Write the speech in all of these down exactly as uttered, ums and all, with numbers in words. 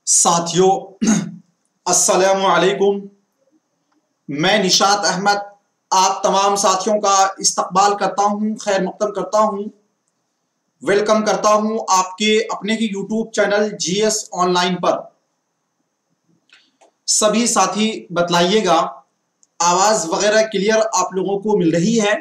साथियों अस्सलामु अलैकुम। मैं निशात अहमद आप तमाम साथियों का इस्तकबाल करता हूं, खैर मक़दम करता हूं, वेलकम करता हूं आपके अपने ही यूट्यूब चैनल जीएस ऑनलाइन पर। सभी साथी बतलाइएगा आवाज वगैरह क्लियर आप लोगों को मिल रही है?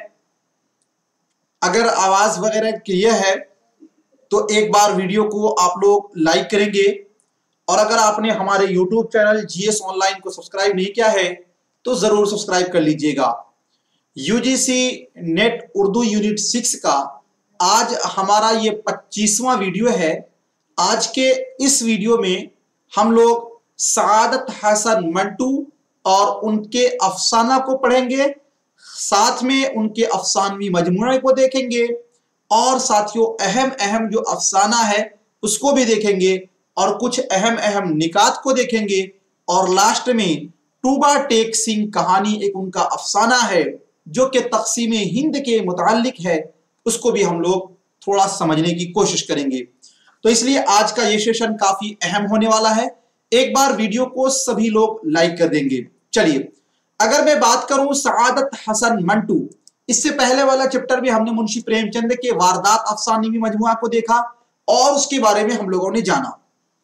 अगर आवाज वगैरह क्लियर है तो एक बार वीडियो को आप लोग लाइक करेंगे, और अगर आपने हमारे यूट्यूब चैनल जीएस ऑनलाइन को सब्सक्राइब नहीं किया है तो जरूर सब्सक्राइब कर लीजिएगा। UGC NET Urdu unit six का आज हमारा ये पच्चीसवां वीडियो है। आज के इस वीडियो में हम लोग सआदत हसन मंटू और उनके अफसाना को पढ़ेंगे, साथ में उनके अफसानवी मजमूए को देखेंगे, और साथियों अहम अहम जो अफसाना है उसको भी देखेंगे, और कुछ अहम अहम निकात को देखेंगे, और लास्ट में टूबा टेक सिंह कहानी एक उनका अफसाना है जो कि तकसीम हिंद के मुताल्लिक है, उसको भी हम लोग थोड़ा समझने की कोशिश करेंगे। तो इसलिए आज का ये सेशन काफी अहम होने वाला है। एक बार वीडियो को सभी लोग लाइक कर देंगे। चलिए, अगर मैं बात करूं सआदत हसन मंटू, इससे पहले वाला चैप्टर में हमने मुंशी प्रेमचंद के वारदात अफसानवी मजमुआ को देखा और उसके बारे में हम लोगों ने जाना।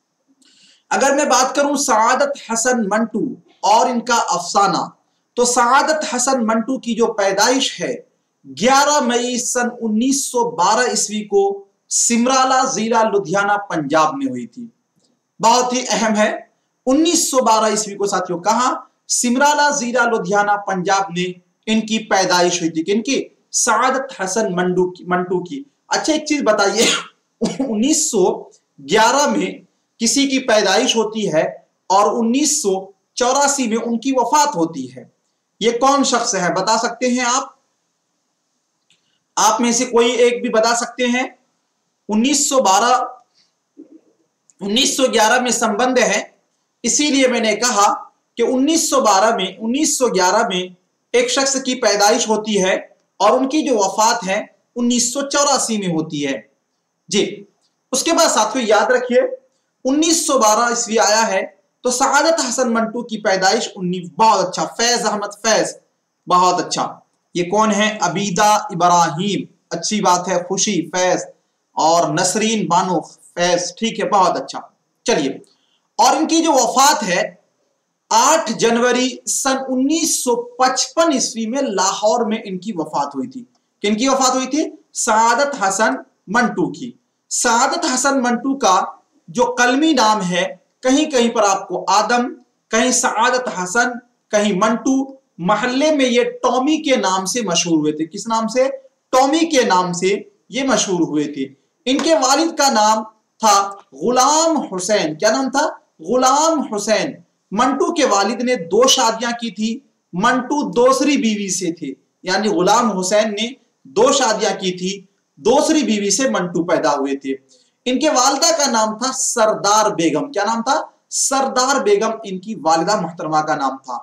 अगर मैं बात करूं सआदत हसन मंटू और इनका अफसाना, तो सआदत हसन मंटू की जो पैदाइश है ग्यारह मई सन उन्नीस सौ बारह ईस्वी को सिमराला जिला लुधियाना पंजाब में हुई थी। बहुत ही अहम है, उन्नीस सौ बारह ईस्वी को साथियों कहां? सिमराला जिला लुधियाना पंजाब में इनकी पैदाइश हुई थी। किनकी? सआदत हसन मंटू की मंटू की। अच्छा एक चीज बताइए, उन्नीस सौ ग्यारह में किसी की पैदाइश होती है और उन्नीस सौ चौरासी में उनकी वफात होती है, ये कौन शख्स है बता सकते हैं आप? आप में से कोई एक भी बता सकते हैं? उन्नीस सौ बारह उन्नीस सौ ग्यारह में संबंध है, इसीलिए मैंने कहा कि उन्नीस सौ बारह में उन्नीस सौ ग्यारह में एक शख्स की पैदाइश होती है और उनकी जो वफात है उन्नीस सौ चौरासी में होती है जी। उसके बाद साथियों याद रखिए, उन्नीस सौ बारह ईस्वी आया है तो सआदत हसन मंटू की पैदाइश उन्नीस बहुत अच्छा, फैज अहमद फैज, बहुत अच्छा। ये कौन है? अबीदा इब्राहिम, अच्छी बात है। खुशी फैज और नसरीन बानो फैज, ठीक है, बहुत अच्छा। चलिए, और इनकी जो वफात है आठ जनवरी सन उन्नीस सौ पचपन ईस्वी में लाहौर में इनकी वफात हुई थी। किनकी वफात हुई थी? सआदत हसन मंटू की। सआदत हसन मंटू का जो कलमी नाम है, कहीं कहीं पर आपको आदम, कहीं सआदत हसन, कहीं मंटू, महल्ले में ये टॉमी के नाम से मशहूर हुए थे। किस नाम से? टॉमी के नाम से ये मशहूर हुए थे। इनके वालिद का नाम था गुलाम हुसैन। क्या नाम था? गुलाम हुसैन। मंटू के वालिद ने दो शादियां की थी। मंटू दूसरी बीवी से थे, यानी गुलाम हुसैन ने दो शादियां की थी, दूसरी बीवी से मंटू पैदा हुए थे। इनके वालिदा का नाम था सरदार बेगम। क्या नाम था? सरदार बेगम इनकी वालिदा मुहतरमा का नाम था,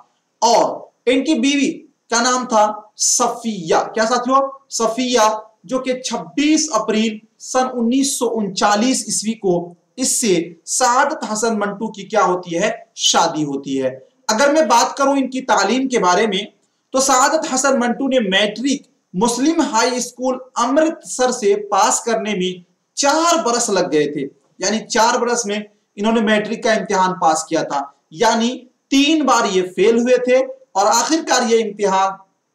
और इनकी बीवी का नाम था सफिया। क्या साथियों? सफिया, जो कि छब्बीस अप्रैल सन उन्नीस सौ उनचालीस ईस्वी को इससे सआदत हसन मंटू की क्या होती है? शादी होती है। अगर मैं बात करूं इनकी तालीम के बारे में, तो सआदत हसन मंटू ने matric Muslim high school Amritsar से पास करने में चार बरस लग गए थे, यानी चार बरस में इन्होंने मैट्रिक का इम्तिहान पास किया था, यानी तीन बार ये फेल हुए थे, और आखिरकार ये इम्तिहान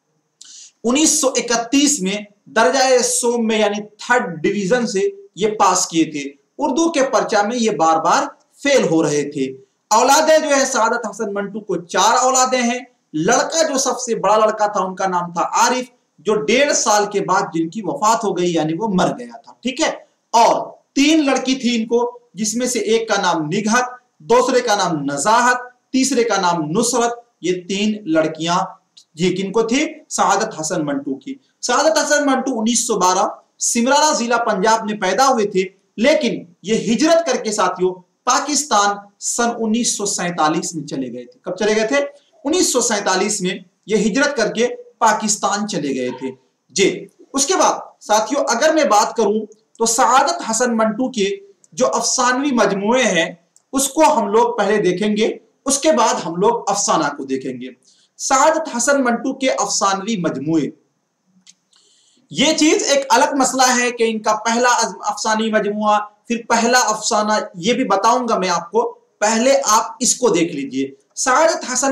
उन्नीस सौ इकतीस में दर्जा सोम में यानी थर्ड डिवीजन से ये पास किए थे। उर्दू के पर्चा में ये बार बार फेल हो रहे थे। औलादे जो है सआदत हसन मंटू को चार औलादे हैं। लड़का जो सबसे बड़ा लड़का था उनका नाम था आरिफ, जो डेढ़ साल के बाद जिनकी वफात हो गई, यानी वो मर गया था, ठीक है। और तीन लड़की थी इनको, जिसमें से एक का नाम निगहत, दूसरे का नाम नजाहत, तीसरे का नाम नुसरत। ये तीन लड़कियां ये किनको थी? सआदत हसन मंटू की। सआदत हसन मंटू उन्नीस सौ बारह सिमराला जिला पंजाब में पैदा हुए थे, लेकिन ये हिजरत करके साथियों पाकिस्तान सन उन्नीस सौ सैतालीस में चले गए थे। कब चले गए थे? उन्नीस सौ सैतालीस में ये हिजरत करके पाकिस्तान चले गए थे जी। उसके बाद साथियों अगर मैं बात करूं तो सआदत हसन मंटू के जो अफसानवी मजमुए हैं उसको हम लोग पहले देखेंगे, उसके बाद हम लोग अफसाना को देखेंगे। सादत हसन मंटू के अफसानवी मजमुए, ये चीज एक अलग मसला है कि इनका पहला अफसानी मजमुआ फिर पहला अफसाना, ये भी बताऊंगा मैं आपको, पहले आप इसको देख लीजिए। सादत हसन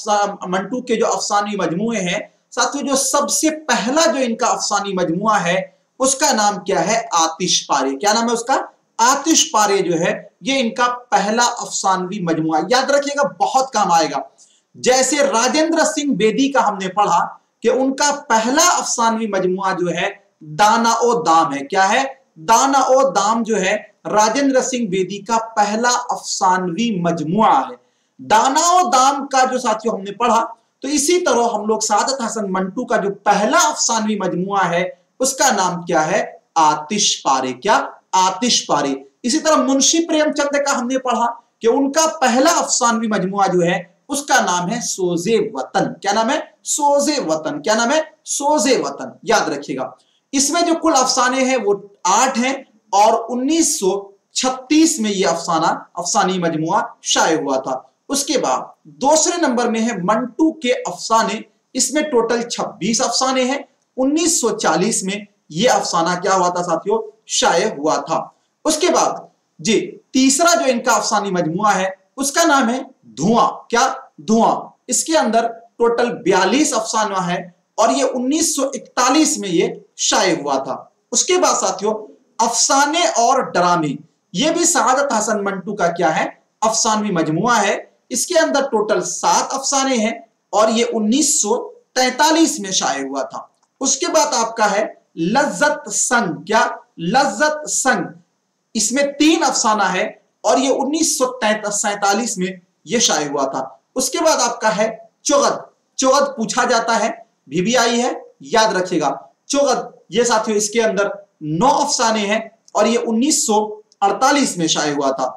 मंटू के जो अफसानी मजमुए हैं साथियों, जो सबसे पहला जो इनका अफसानी मजमुआ है उसका नाम क्या है, आतिश पारे। क्या नाम है उसका, आतिश पारे जो है ये इनका पहला अफसानवी मजमुआ। याद रखिएगा, बहुत काम आएगा। जैसे राजेंद्र सिंह बेदी का हमने पढ़ा कि उनका पहला अफसानवी मजमुआ जो है दाना ओ दाम है। क्या है, दाना ओ दाम जो है राजेंद्र सिंह बेदी का पहला अफसानवी मजमुआ है। दाना ओ दाम का जो साथियों हमने पढ़ा, तो इसी तरह हम लोग सादत हसन मंटू का जो पहला अफसानवी मजमुआ है उसका नाम क्या है, आतिश पारे। क्या, आतिश पारे। इसी तरह मुंशी प्रेमचंद का हमने पढ़ा कि उनका पहला अफसानवी मजमुआ जो है उसका नाम है सोजे वतन। क्या नाम है, सोजे वतन। क्या नाम है, सोजे वतन। याद रखिएगा, इसमें जो कुल अफसाने हैं वो आठ हैं और उन्नीस सौ छत्तीस में ये अफसाना अफसानी मजमुआ शाये हुआ था। उसके बाद दूसरे नंबर में है मंटू के अफसाने, इसमें टोटल छब्बीस अफसाने हैं। उन्नीस सौ चालीस में ये अफसाना क्या हुआ था साथियों, शाये हुआ था। उसके बाद जी तीसरा जो इनका अफसानी मजमुआ है उसका नाम है धुआं। क्या, धुआं। इसके अंदर टोटल बयालीस अफसाना है और ये उन्नीस सौ इकतालीस में ये शाये हुआ था। उसके बाद साथियों अफसाने और ड्रामे, ये भी सादत हसन मंटू का क्या है, अफसानवी मजमुआ है। इसके अंदर टोटल सात अफसाने हैं और ये उन्नीस सौ तैतालीस में शाये हुआ था। उसके बाद आपका है लज्जत संग। क्या, लज्जत संग। इसमें तीन अफसाना है और ये उन्नीस सौ सैतालीस में ये शाये हुआ था। उसके बाद आपका है चुगद। चुगद पूछा जाता है, भी भी आई है, याद रखिएगा। चुगद ये साथियों इसके अंदर नौ अफसाने हैं और ये उन्नीस सौ अड़तालीस में शाये हुआ था।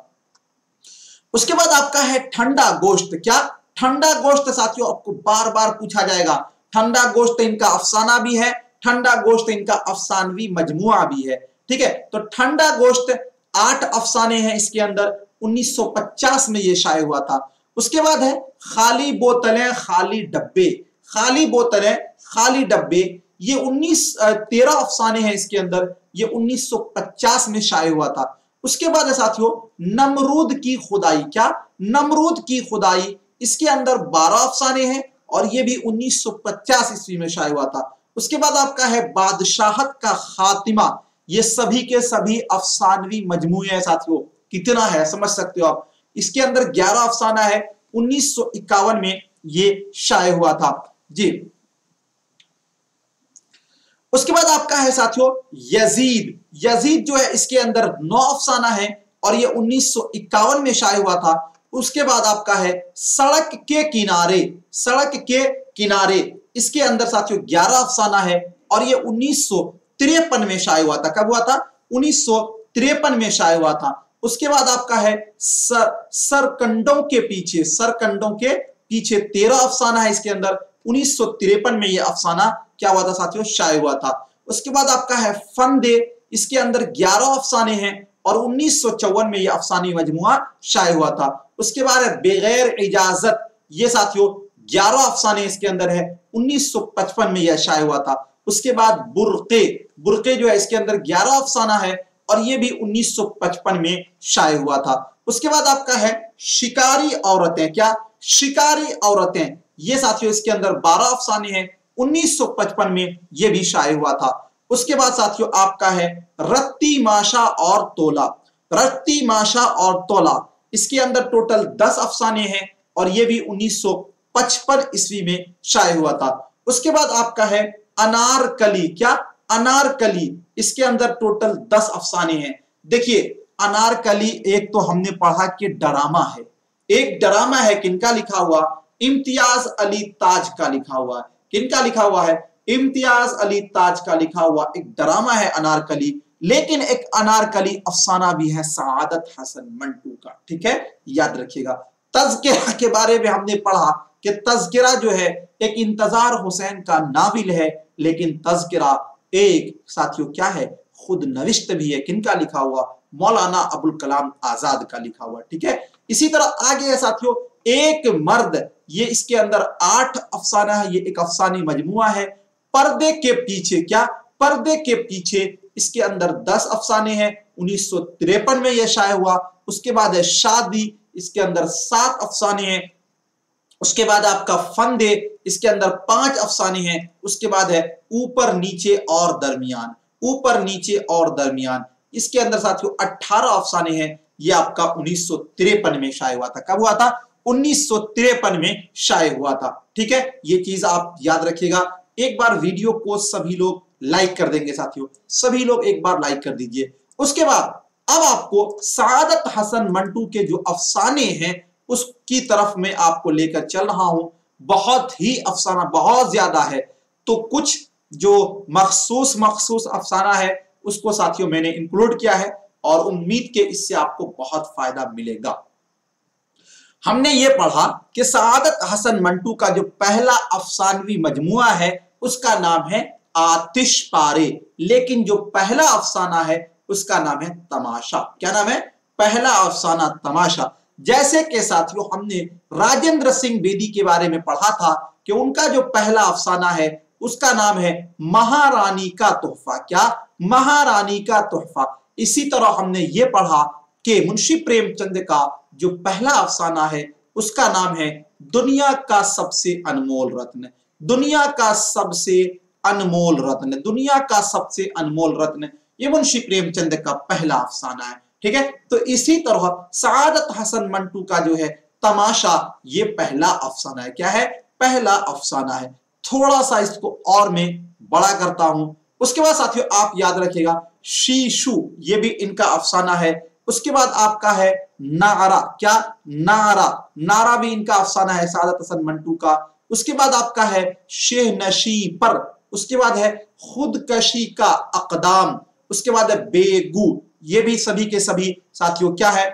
उसके बाद आपका है ठंडा गोश्त। क्या, ठंडा गोश्त साथियों आपको बार बार पूछा जाएगा। ठंडा गोश्त इनका अफसाना भी है, ठंडा गोश्त इनका अफसानवी मजमुआ भी है। ठीक है, तो ठंडा गोश्त आठ अफसाने हैं इसके अंदर, उन्नीस सौ पचास में ये शाये हुआ था। उसके बाद है खाली बोतलें खाली डब्बे। खाली बोतलें खाली डब्बे, ये उन्नीस तेरह अफसाने हैं इसके अंदर, ये उन्नीस सौ पचास में शाये हुआ था। उसके बाद है साथियों नमरूद की खुदाई। क्या, नमरूद की खुदाई, इसके अंदर बारह अफसाने हैं और ये भी उन्नीस सौ पचास ईस्वी में शाये हुआ था। उसके बाद आपका है बादशाहत का खातिमा, ये सभी के सभी अफसानवी मजमुए हैं साथियों। कितना है समझ सकते हो आप। इसके अंदर ग्यारह अफसाना है, उन्नीस सौ इक्यावन में ये शाये हुआ था जी। उसके बाद आपका है साथियों यजीद। यजीद जो है इसके अंदर नौ अफसाना है और ये उन्नीस सौ इक्यावन में शाये हुआ था। उसके बाद आपका है सड़क के किनारे। सड़क के किनारे, इसके अंदर साथियों ग्यारह अफसाना है और ये उन्नीस सौ तिरपन में शाये हुआ था। कब हुआ था, उन्नीस सौ तिरपन में शाये हुआ था। उसके बाद आपका है सर सरकंडों के पीछे। सरकंडों के पीछे तेरह अफसाना है इसके अंदर, उन्नीस सौ तिरपन में ये अफसाना क्या हुआ था साथियों, शाये हुआ था। उसके बाद आपका है फंदे, इसके अंदर ग्यारह अफसाने हैं और उन्नीस सौ चौवन में ये अफसानी मजमुआ शाये हुआ था। उसके बाद है बगैर इजाजत, ये साथियों ग्यारह अफसाने इसके अंदर है, उन्नीस सौ पचपन में यह शाये हुआ था। उसके बाद बुर्के। बुर्के जो है इसके अंदर ग्यारह अफसाना है और ये भी उन्नीस सौ पचपन में शाये हुआ था। उसके बाद आपका है शिकारी औरतें। क्या, शिकारी औरतें, ये साथियों इसके अंदर बारह अफसाने हैं, उन्नीस सौ पचपन में ये भी शाये हुआ था। उसके बाद साथियों आपका है रत्ती माशा और तोला। रत्ती माशा और तोला, इसके अंदर टोटल दस अफसाने हैं और ये भी उन्नीस सौ पचपन ईस्वी में शाये हुआ था। उसके बाद आपका है अनारकली। क्या, अनारकली, इसके अंदर टोटल दस अफसाने हैं। देखिए अनारकली एक तो हमने पढ़ा कि ड्रामा है, एक ड्रामा है, किनका लिखा हुआ, इम्तियाज अली ताज का लिखा हुआ है। किनका लिखा हुआ है, इम्तियाज अली ताज का लिखा हुआ एक ड्रामा है अनारकली। लेकिन एक अनारकली अफसाना भी है सादत हसन मंटू का। ठीक है, याद रखिएगा। तज़किरा के बारे में हमने पढ़ा कि तज़किरा जो है एक इंतजार हुसैन का नाविल है, लेकिन तज़किरा एक साथियों क्या है, खुद नविश्त भी है। किनका लिखा हुआ, मौलाना अबुल कलाम आजाद का लिखा हुआ, ठीक है। इसी तरह आगे है साथियों एक मर्द, ये इसके अंदर आठ अफसाना है, ये एक अफसानी मजमुआ है। पर्दे के पीछे, क्या पर्दे के पीछे, इसके अंदर दस अफसाने हैं, उन्नीस सौ तिरपन में यह शाये हुआ। उसके बाद है शादी, इसके अंदर सात अफसाने हैं। उसके बाद आपका फंदे, इसके अंदर पांच अफसाने हैं। उसके बाद है ऊपर नीचे और दरमियान, ऊपर नीचे और दरमियान, इसके अंदर साथियों अठारह अफसाने हैं। ये आपका उन्नीस सौ तिरपन में शाये हुआ था। कब हुआ था? उन्नीस सौ तिरपन में शाये हुआ था, ठीक है। ये चीज आप याद रखिएगा। एक बार वीडियो को सभी लोग लाइक कर देंगे साथियों, सभी लोग एक बार लाइक कर दीजिए। उसके बाद अब आपको सआदत हसन मंटू के जो अफसाने हैं उसकी तरफ मैं आपको लेकर चल रहा हूं। बहुत ही अफसाना, बहुत ज्यादा है, तो कुछ जो मखसूस मखसूस अफसाना है उसको साथियों मैंने इंक्लूड किया है और उम्मीद के इससे आपको बहुत फायदा मिलेगा। हमने ये पढ़ा कि सआदत हसन मंटू का जो पहला अफसानवी मजमुआ है उसका नाम है आतिश पारे, लेकिन जो पहला अफसाना है उसका नाम है तमाशा। क्या नाम है? पहला अफसाना तमाशा। जैसे कि साथियों हमने राजेंद्र सिंह बेदी के बारे में पढ़ा था कि उनका जो पहला अफसाना है उसका नाम है महारानी का तोहफा। क्या? महारानी का तोहफा। इसी तरह हमने ये पढ़ा कि मुंशी प्रेमचंद का जो पहला अफसाना है उसका नाम है दुनिया का सबसे अनमोल रत्न। दुनिया का सबसे अनमोल रत्न, दुनिया का सबसे अनमोल रत्न, ये मुंशी प्रेमचंद का पहला अफसाना है, ठीक है। तो इसी तरह सआदत हसन मंटू का जो है तमाशा, ये पहला अफसाना है। क्या है? पहला अफसाना है। थोड़ा सा इसको और मैं बड़ा करता हूं। उसके बाद साथियों आप याद रखिएगा शीशु, ये भी इनका अफसाना है। उसके बाद आपका है नारा। क्या? नारा, नारा भी इनका अफसाना है सआदत हसन मंटू का। उसके बाद आपका है शेहनशी पर। उसके बाद है खुदकशी का अकदाम। उसके बाद है बेगू। ये भी सभी के सभी साथियों क्या है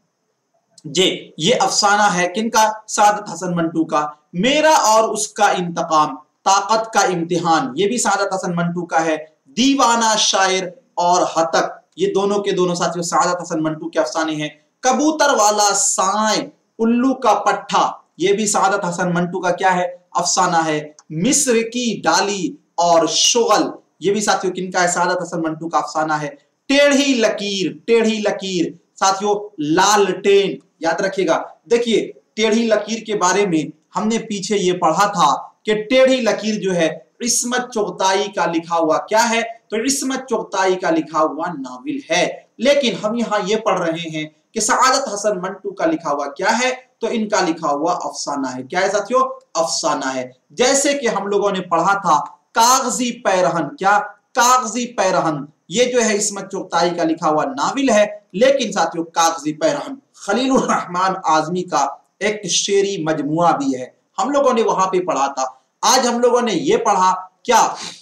जे ये अफसाना है किनका? सआदत हसन मंटू का। मेरा और उसका इंतकाम, ताकत का इम्तिहान, ये भी सआदत हसन मंटू का है। दीवाना शायर और हतक, ये दोनों के दोनों साथियों सआदत हसन मंटू के अफसाने हैं। कबूतर वाला साए, उल्लू का पट्ठा, ये भी सआदत हसन मंटू का क्या है? अफसाना है। मिस्र की डाली और शुगल, ये भी साथियों किनका है? सआदत हसन मंटू का अफसाना है। टेढ़ी लकीर, टेढ़ी लकीर साथियों लालटेन, याद रखिएगा। देखिए टेढ़ी लकीर के बारे में हमने पीछे ये पढ़ा था कि टेढ़ी लकीर जो है इस्मत चुगताई का लिखा हुआ क्या है? तो इस्मत चुगताई का लिखा हुआ नाविल है। लेकिन हम यहाँ ये पढ़ रहे हैं कि सआदत हसन मंटू का लिखा हुआ क्या है? तो इनका लिखा हुआ अफसाना है। क्या है साथियों? अफसाना है। जैसे कि हम लोगों ने पढ़ा था कागजी पैरहन। क्या? कागजी पैरहन, ये जो है इस्मत चुगताई का लिखा हुआ नाविल है। लेकिन साथियों कागजी पैरहन खलीलुर रहमान आजमी का एक शेरी मजमुआ भी है, हम लोगों ने वहां पे पढ़ा था। आज हम लोगों ने ये पढ़ा क्या?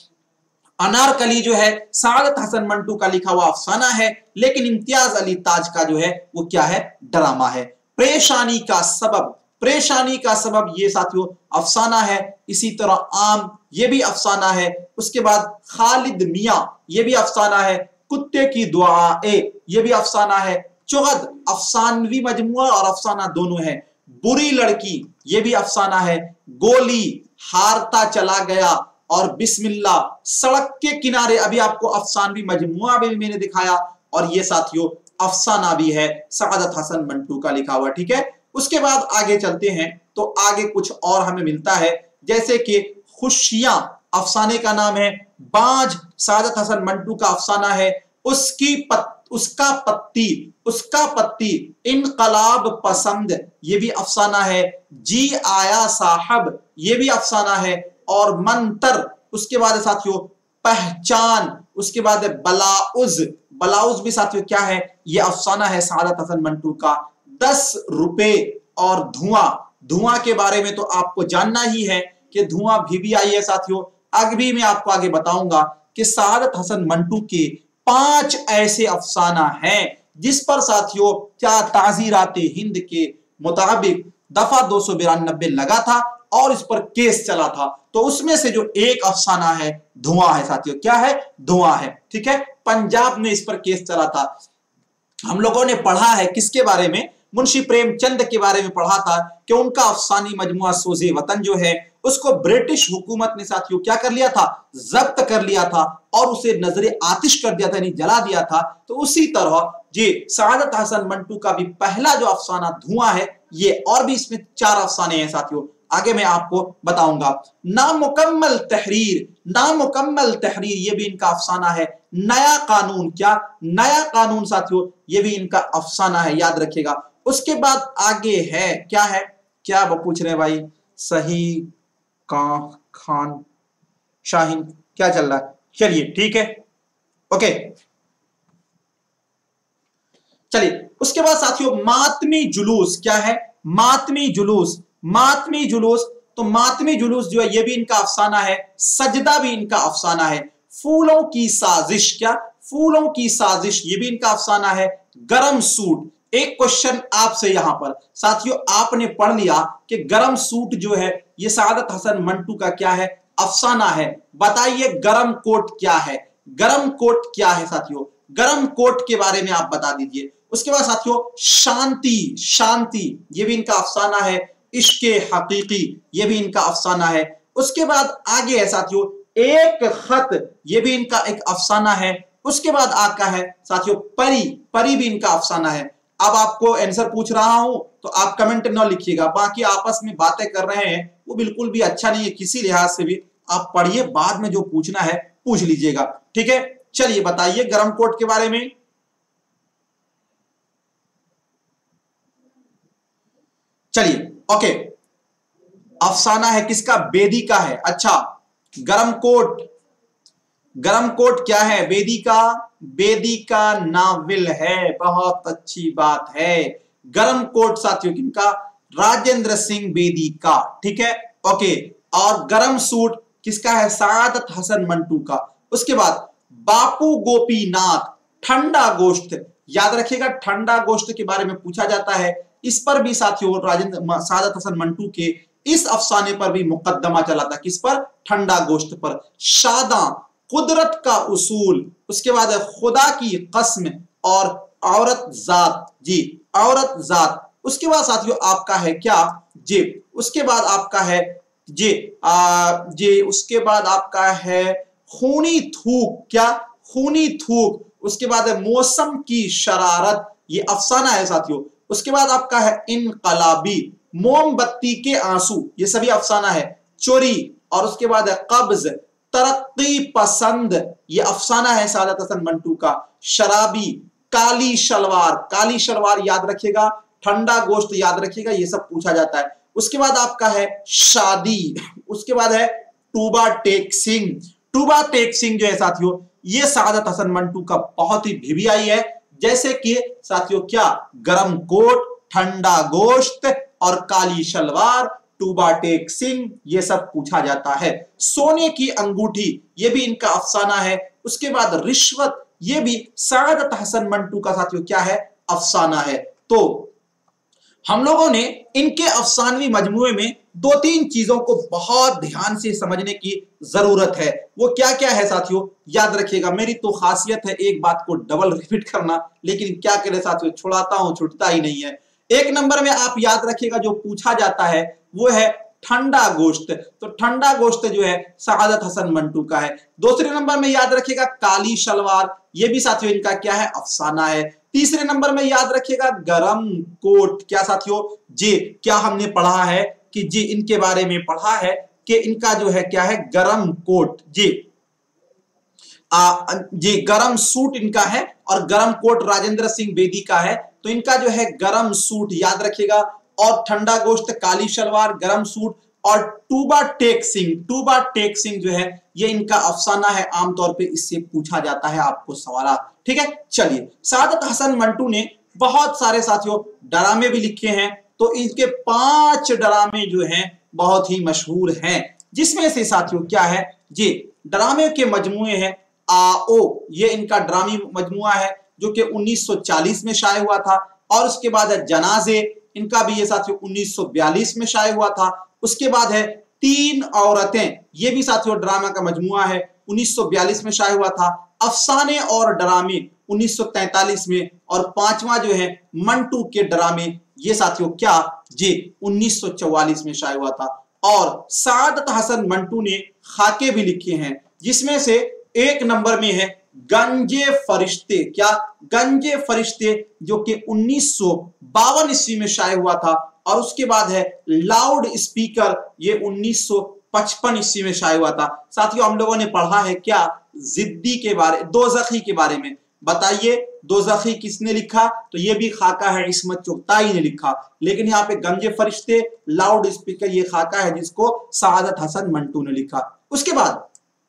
अनारकली जो है सआदत हसन मंटू का लिखा हुआ अफसाना है, लेकिन इम्तियाज अली ताज का जो है वो क्या है? ड्रामा है। परेशानी का सबब, परेशानी का सबब ये साथियों अफसाना है। इसी तरह आम, ये भी अफसाना है। उसके बाद खालिद मियां, ये भी अफसाना है। कुत्ते की दुआएं, ये भी अफसाना है। चुगद अफसानवी मजमुआ और अफसाना दोनों है। बुरी लड़की, ये भी अफसाना है। गोली, हारता चला गया और बिस्मिल्लाह, सड़क के किनारे, अभी आपको अफसानवी मजमुआ भी मैंने दिखाया और ये साथियों अफसाना भी है सआदत हसन मंटू का लिखा हुआ, ठीक है। उसके बाद आगे चलते हैं तो आगे कुछ और हमें मिलता है, जैसे कि खुशियां अफसाने का नाम है। बाज सआदत हसन मंटू का अफसाना है। उसकी पत, उसका पत्ती, उसका पत्ती, इनकलाब पसंद, ये भी अफसाना है। जी आया साहब, ये भी अफसाना है। और मंतर, उसके बाद साथियों पहचान, उसके बाद बलाउज, बलाउज भी साथियों क्या है? ये अफसाना है सआदत हसन मंटू का। दस रुपए और धुआं, धुआं के बारे में तो आपको जानना ही है कि धुआं भी भी आई है साथियों। आगे भी मैं आपको आगे बताऊंगा कि सआदत हसन मंटू के पांच ऐसे अफसाना हैं जिस पर साथियों क्या ताज़ीराते हिंद के मुताबिक दफा दो सौ बिरानबे लगा था और इस पर केस चला था। तो उसमें से जो एक अफसाना है धुआं है साथियों। क्या है? धुआं है, ठीक है। पंजाब में इस पर केस चला था। हम लोगों ने पढ़ा है किसके बारे में, मुंशी प्रेमचंद के बारे में पढ़ा था कि उनका अफसानी मजमुआ सोज़े वतन जो है उसको ब्रिटिश हुकूमत ने साथियों क्या कर लिया था, जब्त कर लिया था और उसे नजरे आतिश कर दिया था, यानी जला दिया था। तो उसी तरह जी सआदत हसन मंटू का भी पहला जो अफसाना धुआं है ये, और भी इसमें चार अफसाने हैं साथियों, आगे मैं आपको बताऊंगा। नामुकम्मल तहरीर, नामुकम्मल तहरीर ये भी इनका अफसाना है। नया कानून, क्या नया कानून साथियों, ये भी इनका अफसाना है, याद रखिएगा। उसके बाद आगे है, क्या है, क्या वो पूछ रहे हैं भाई, सही का खान शाहीन क्या चल रहा है, चलिए ठीक है ओके चलिए। उसके बाद साथियों मातमी जुलूस, क्या है, मातमी जुलूस, मातमी जुलूस, तो मातमी जुलूस जो है ये भी इनका अफसाना है। सजदा भी इनका अफसाना है। फूलों की साजिश, क्या, फूलों की साजिश ये भी इनका अफसाना है। गरम सूट, एक क्वेश्चन आपसे यहां पर साथियों, आपने पढ़ लिया कि गरम सूट जो है ये सआदत हसन मंटू का क्या है, अफसाना है। बताइए गरम कोट क्या है, गरम कोट क्या है साथियों, गरम कोट के बारे में आप बता दीजिए। उसके बाद साथियों शांति, शांति ये भी इनका अफसाना है। इश्के हकीकी ये भी इनका अफसाना है। उसके बाद आगे है साथियों एक खत, ये भी इनका एक अफसाना है। उसके बाद आपका है साथियों परी, परी भी इनका अफसाना है। अब आपको आंसर पूछ रहा हूं तो आप कमेंट न लिखिएगा, बाकी आपस में बातें कर रहे हैं वो बिल्कुल भी अच्छा नहीं है, किसी लिहाज से भी आप पढ़िए, बाद में जो पूछना है पूछ लीजिएगा, ठीक है। चलिए बताइए गरम कोट के बारे में। चलिए ओके, अफसाना है किसका, बेदी का है। अच्छा गरम कोट, गरम कोट क्या है, बेदी का, बेदी का नावल है, बहुत अच्छी बात है। गरम कोट साथियों किनका, राजेंद्र सिंह बेदी का, ठीक है ओके। और गरम सूट किसका है, सआदत हसन मंटू का। उसके बाद बापू गोपीनाथ, ठंडा गोश्त, याद रखिएगा ठंडा गोश्त के बारे में पूछा जाता है। इस पर भी साथियों राजेंद्र सआदत हसन मंटू के इस अफसाने पर भी मुकदमा चला था, किस पर, ठंडा गोश्त पर। शादा, कुदरत का उसूल, उसके बाद है खुदा की कसम और औरत जात, जी औरत जात। उसके बाद साथियों आपका है क्या, जी उसके बाद आपका है जी आ, जी उसके बाद आपका है खूनी थूक, क्या, खूनी थूक। उसके बाद है मौसम की शरारत, ये अफसाना है साथियों। उसके बाद आपका है इनकलाबी, मोमबत्ती के आंसू, ये सभी अफसाना है। चोरी, और उसके बाद है कब्ज, तरक्की पसंद, ये अफसाना है सआदत हसन मंटू का। शराबी, काली शलवार, काली शलवार याद रखिएगा, ठंडा गोश्त याद रखिएगा, ये सब पूछा जाता है। उसके बाद आपका है शादी, उसके बाद है टूबा टेक सिंह। टूबा टेक सिंह जो है साथियों ये सआदत हसन मंटू का बहुत ही भिवियाई है, जैसे कि साथियों क्या, गरम कोट, ठंडा गोश्त और काली शलवार, टूबा टेक सिंह, ये सब पूछा जाता है। सोने की अंगूठी ये भी इनका अफसाना है। उसके बाद रिश्वत, ये भी सआदत हसन मंटू का साथियों क्या है, अफसाना है। तो हम लोगों ने इनके अफसानवी मजमुए में दो तीन चीजों को बहुत ध्यान से समझने की जरूरत है। वो क्या क्या है साथियों, याद रखिएगा। मेरी तो खासियत है एक बात को डबल रिपीट करना, लेकिन क्या करें साथियों, छुड़ाता हूं छुटता ही नहीं है। एक नंबर में आप याद रखिएगा जो पूछा जाता है वो है ठंडा गोश्त, तो ठंडा गोश्त जो है सआदत हसन मंटू का है। दूसरे नंबर में याद रखिएगा काली शलवार, ये भी साथियों इनका क्या है, अफसाना है। तीसरे नंबर में याद रखिएगा गरम कोट, क्या साथियों, जी क्या हमने पढ़ा है कि जी इनके बारे में पढ़ा है कि इनका जो है क्या है, गरम कोट, जी आ, जी गरम सूट इनका है और गरम कोट राजेंद्र सिंह बेदी का है। तो इनका जो है गरम सूट याद रखिएगा, और ठंडा गोश्त, काली शलवार, गरम सूट और टूबा टेक सिंह, टूबा टेक सिंह जो है ये इनका अफसाना है। आमतौर पे इससे पूछा जाता है आपको सवाल, ठीक है। चलिए सआदत हसन मंटू ने बहुत सारे साथियों ड्रामे भी लिखे हैं, तो इनके पांच ड्रामे जो हैं बहुत ही मशहूर हैं, जिसमें से साथियों क्या है, जी ड्रामे के मजमुए हैं। आओ, ये इनका ड्रामी मजमुआ है जो कि उन्नीस सौ चालीस में शाये हुआ था। और उसके बाद है जनाजे, इनका भी ये साथियों उन्नीस सौ बयालीस में शाये हुआ था। उसके बाद है तीन औरतें, ये भी साथियों ड्रामा का मजमुआ है, उन्नीस सौ बयालीस में शाये हुआ था। अफसाने और ड्रामे उन्नीस सौ तैंतालीस में, और पांचवा जो है मंटू के ड्रामे, ये साथियों क्या जी उन्नीस सौ चौवालीस में शाया हुआ था। और सादत हसन मंटू ने खाके भी लिखे हैं, जिसमें से एक नंबर में है गंजे फरिश्ते, क्या गंजे फरिश्ते, जो कि उन्नीस सौ बावन ईस्वी में शाया हुआ था। और उसके बाद है लाउड स्पीकर, ये उन्नीस सौ पचपन ईस्वी में शाया हुआ था। साथियों हम लोगों ने पढ़ा है क्या जिद्दी के बारे, दोज़खी के बारे में, बताइए दोज़खी किसने लिखा, तो ये भी खाका है इस्मत चुगताई ने लिखा। लेकिन यहाँ पे गंजे फरिश्ते, लाउड स्पीकर, ये खाका है जिसको सादत हसन मंटू ने लिखा। उसके बाद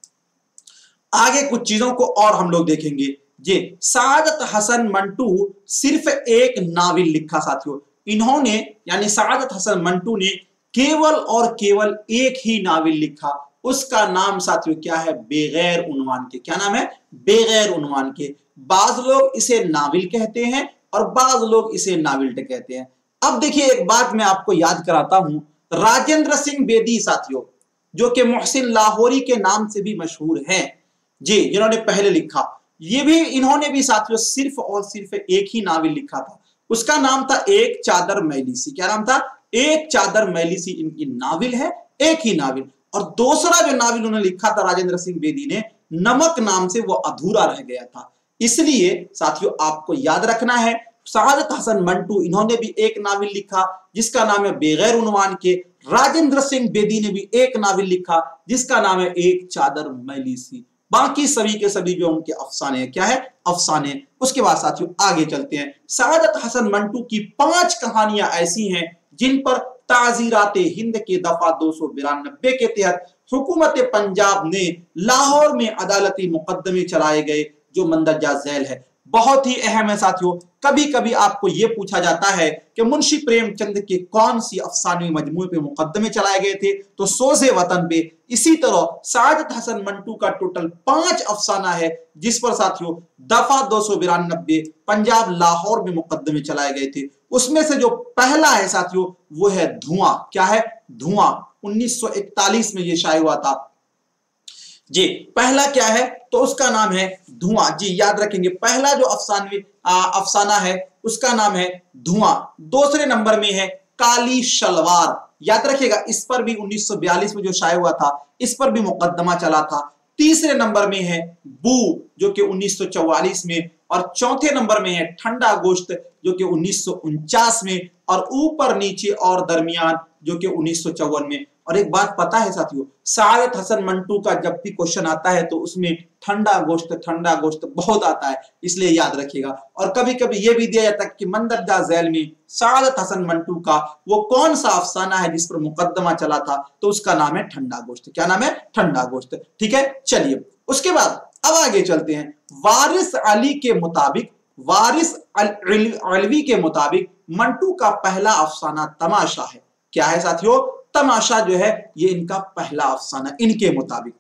आगे कुछ चीजों को और हम लोग देखेंगे। जी सादत हसन मंटू सिर्फ एक नाविल लिखा साथियों, इन्होंने यानी सादत हसन मंटू ने केवल और केवल एक ही नाविल लिखा, उसका नाम साथियों क्या है, बेगैर उन्वान के। क्या नाम है, बेगैर उन्वान के। बाज लोग इसे नाविल कहते हैं और बाज लोग इसे नाविल कहते हैं। अब देखिए एक बात मैं आपको याद कराता हूं, राजेंद्र सिंह बेदी साथियों, जो कि मोहसिन लाहौरी के नाम से भी मशहूर हैं जी, जिन्होंने पहले लिखा, ये भी इन्होंने भी साथियों सिर्फ और सिर्फ एक ही नाविल लिखा था, उसका नाम था एक चादर मैली सी। क्या नाम था, एक चादर मैली सी इनकी नाविल है, एक ही नाविल। और दूसरा जो नाविल उन्होंने लिखा था राजेंद्र सिंह बेदी ने, नमक नाम से, वो अधूरा रह गया था। इसलिए साथियों आपको याद रखना है, सादत हसन मंटू इन्होंने भी एक नाविल लिखा जिसका नाम है बेगैर उन्वान के। राजेंद्र सिंह बेदी ने भी एक नाविल लिखा जिसका नाम है एक चादर मैली सी। बाकी सभी के सभी जो उनके अफसाने हैं, क्या है, अफसाने। उसके बाद साथियों आगे चलते हैं। सादत हसन मंटू की पांच कहानियां ऐसी हैं जिन पर ताजीराते हिंद के दफा दो सौ बिरानबे के तहत हुकूमत पंजाब ने लाहौर में अदालती मुकदमे चलाए गए, जो मंदरजा झैल है। बहुत ही अहम है साथियों। कभी कभी आपको यह पूछा जाता है कि मुंशी प्रेमचंद के कौन सी अफसानवी मजमूए पे मुकदमे चलाए गए थे, तो सोज़े वतन पे। इसी तरह सादत हसन मंटू का टोटल पांच अफसाना है जिस पर साथियों दफा दो सौ बिरानबे पंजाब लाहौर में मुकदमे चलाए गए थे। उसमें से जो पहला है साथियों वो है धुआं। क्या है, धुआं, उन्नीस सौ इकतालीस में यह शाया हुआ था जी। पहला क्या है, तो उसका नाम है धुआं जी, याद रखेंगे। पहला जो अफसानवी अफसाना है उसका नाम है धुआं। दूसरे नंबर में है काली शलवार, याद रखिएगा, इस पर भी उन्नीस सौ बयालीस में जो शाया हुआ था, इस पर भी मुकदमा चला था। तीसरे नंबर में है बू, जो कि उन्नीस सौ चौवालीस में। और चौथे नंबर में है ठंडा गोश्त, जो कि उन्नीस सौ उनचास में। और ऊपर नीचे और दरमियान, जो कि उन्नीस सौ चौवन में। और एक बात पता है साथियों, सादत हसन मंटू का जब भी क्वेश्चन आता है तो उसमें ठंडा गोश्त ठंडा गोश्त बहुत आता है, इसलिए याद रखिएगा। और कभी कभी यह भी दिया जाता है कि मंदरजा झैल में सादत हसन मंटू का वो कौन सा अफसाना है जिस पर मुकदमा चला था, तो उसका नाम है ठंडा गोश्त। क्या नाम है, ठंडा गोश्त। ठीक है, चलिए उसके बाद अब आगे चलते हैं। वारिस अली के मुताबिक, वारिस अलवी के मुताबिक मंटू का पहला अफसाना तमाशा है। क्या है साथियों, तमाशा जो है ये इनका पहला अफसाना, इनके मुताबिक।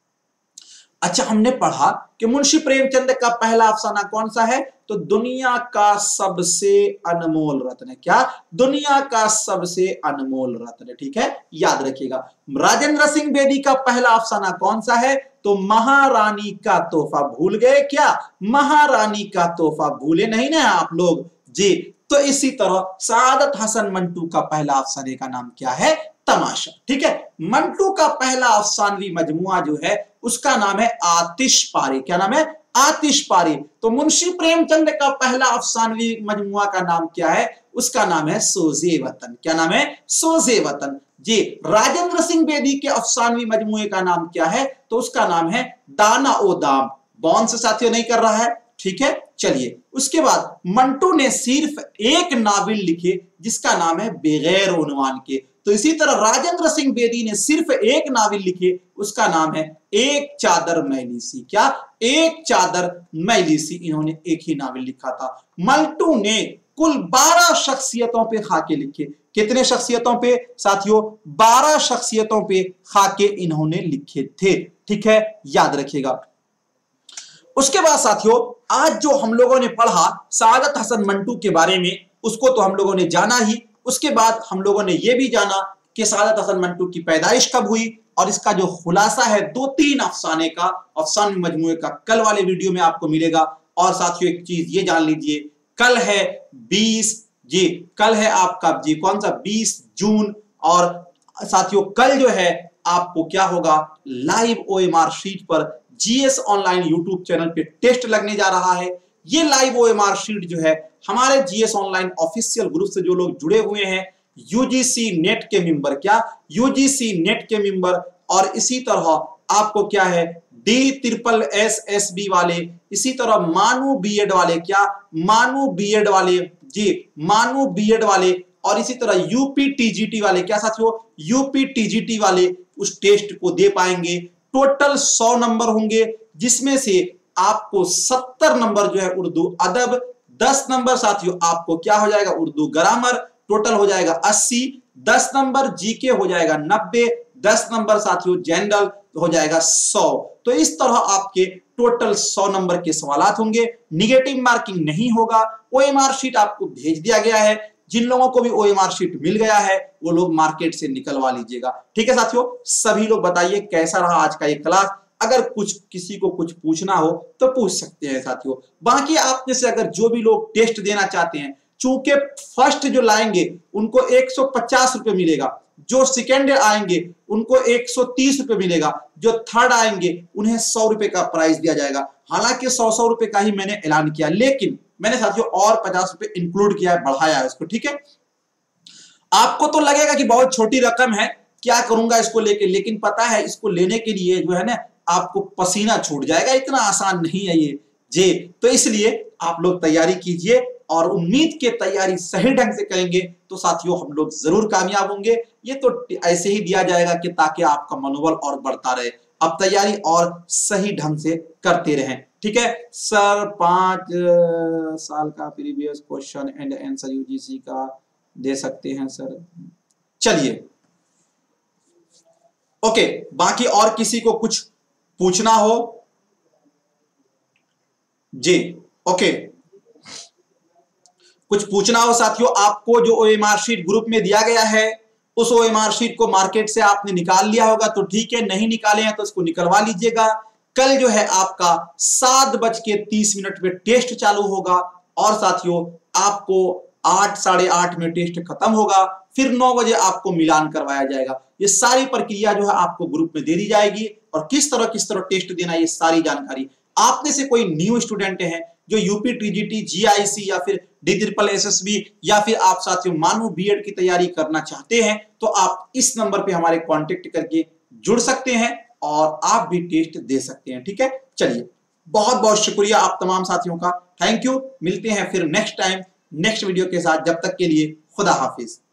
अच्छा, हमने पढ़ा कि मुंशी प्रेमचंद का पहला अफसाना कौन सा है, तो दुनिया का सबसे अनमोल रत्न है। क्या, दुनिया का सबसे अनमोल रत्न। ठीक है, याद रखिएगा। राजेंद्र सिंह बेदी का पहला अफसाना कौन सा है, तो महारानी का तोहफा। भूल गए क्या, महारानी का तोहफा, भूले नहीं ना आप लोग जी। तो इसी तरह सादत हसन मंटू का पहला अफसाने का नाम क्या है, तमाशा। ठीक है, मंटू का पहला अफसानवी मजमुआ जो है उसका नाम है आतिशपारी। क्या नाम है, आतिशपारी। तो मुंशी प्रेमचंद का पहला अफसानवी मजमुआ का नाम क्या है, उसका नाम है सोज़े वतन। क्या नाम है, सोज़े वतन जी। राजेंद्र सिंह बेदी के अफसानवी मजमुए का नाम क्या है, तो उसका नाम है दाना ओ दाम। बॉन्ड से साथियों नहीं कर रहा है, ठीक है। चलिए उसके बाद मंटू ने सिर्फ एक नाविल लिखे जिसका नाम है बेगैर उन्वान के। तो इसी तरह राजेंद्र सिंह बेदी ने सिर्फ एक नाविल लिखे, उसका नाम है एक चादर मैली सी। क्या, एक चादर मैली सी, इन्होंने एक ही नाविल लिखा था। मंटू ने कुल बारह शख्सियतों पे खाके लिखे। कितने शख्सियतों पे साथियों, बारह शख्सियतों पे खाके इन्होंने लिखे थे। ठीक है, याद रखिएगा। उसके बाद साथियों आज जो हम लोगों ने पढ़ा सादत हसन मंटू के बारे में, उसको तो हम लोगों ने जाना ही। उसके बाद हम लोगों ने यह भी जाना कि सादत हसन मंटू की पैदाइश कब हुई, और इसका जो खुलासा है दो तीन अफसाने का, अफसाने मजमूए का, कल वाले वीडियो में आपको मिलेगा। और साथियों एक चीज ये जान लीजिए, कल है बीस जी कल है आपका जी कौन सा बीस जून, और साथियों कल जो है आपको क्या होगा, लाइव ओएमआर शीट पर जीएस ऑनलाइन यूट्यूब चैनल पे टेस्ट लगने जा रहा है। ये लाइव ओएमआर शीट जो है हमारे जीएस ऑनलाइन ऑफिशियल ग्रुप से जो लोग जुड़े हुए हैं, यूजीसी नेट के मेंबर, क्या यूजीसी नेट के मेंबर, और इसी तरह आपको क्या है D triple S S B वाले, इसी तरह मानू बीएड वाले, क्या मानू बीएड वाले जी मानू बीएड वाले, और इसी तरह यूपी टीजीटी वाले, क्या साथियों यूपी टीजीटी वाले उस टेस्ट को दे पाएंगे। टोटल सौ नंबर होंगे, जिसमें से आपको सत्तर नंबर जो है उर्दू अदब, दस नंबर साथियों आपको क्या हो जाएगा उर्दू ग्रामर, टोटल हो जाएगा अस्सी, दस नंबर जीके हो जाएगा नब्बे, दस नंबर साथियों जनरल हो जाएगा सौ। तो इस तरह आपके टोटल सौ नंबर के सवालात होंगे। निगेटिव मार्किंग नहीं होगा। ओएमआर शीट आपको भेज दिया गया है। जिन लोगों को भी ओएमआर शीट मिल गया है वो लोग मार्केट से निकलवा लीजिएगा। ठीक है साथियों, सभी लोग बताइए कैसा रहा आज का ये क्लास। अगर कुछ किसी को कुछ पूछना हो तो पूछ सकते हैं साथियों। बाकी आप में से अगर जो भी लोग टेस्ट देना चाहते हैं, चूंकि फर्स्ट जो लाएंगे उनको एक सौ पचास रुपए मिलेगा, जो सेकेंड आएंगे उनको एक सौ तीस रुपए मिलेगा, जो थर्ड आएंगे उन्हें सौ रुपए का प्राइस दिया जाएगा। हालांकि सौ सौ रुपए का ही मैंने ऐलान किया, लेकिन मैंने साथियों और पचास रुपए इंक्लूड किया है, बढ़ाया है इसको। ठीक है, आपको तो लगेगा कि बहुत छोटी रकम है, क्या करूंगा इसको लेके, लेकिन पता है इसको लेने के लिए जो है ना आपको पसीना छूट जाएगा, इतना आसान नहीं है ये जी। तो इसलिए आप लोग तैयारी कीजिए और उम्मीद के तैयारी सही ढंग से करेंगे तो साथियों हम लोग जरूर कामयाब होंगे। ये तो ऐसे ही दिया जाएगा कि ताकि आपका मनोबल और बढ़ता रहे, अब तैयारी और सही ढंग से करते रहें। ठीक है सर, पांच साल का previous question and answer UGC का दे सकते हैं सर। चलिए ओके, बाकी और किसी को कुछ पूछना हो जी, ओके कुछ पूछना हो साथियों, आपको जो ओएमआर शीट ग्रुप में दिया गया है उस ओएमआर शीट को मार्केट से आपने निकाल लिया होगा तो ठीक है, नहीं निकाले हैं तो इसको निकलवा लीजिएगा। कल जो है आपका सात बज के तीस मिनट में टेस्ट चालू होगा और साथियों आपको आठ साढ़े आठ में टेस्ट खत्म होगा, फिर नौ बजे आपको मिलान करवाया जाएगा। ये सारी प्रक्रिया जो है आपको ग्रुप में दे दी जाएगी और किस तरह किस तरह टेस्ट देना ये सारी जानकारी। आप में से कोई न्यू स्टूडेंट हैं जो यूपी टीजीटी, जीआईसी या फिर डी ट्रिपल एसएसबी या फिर आप साथियों मानू बीएड की तैयारी करना चाहते हैं तो आप इस नंबर पे हमारे कांटेक्ट करके जुड़ सकते हैं और आप भी टेस्ट दे सकते हैं। ठीक है, चलिए बहुत बहुत शुक्रिया आप तमाम साथियों का, थैंक यू। मिलते हैं फिर नेक्स्ट टाइम नेक्स्ट वीडियो के साथ, जब तक के लिए खुदा हाफिज।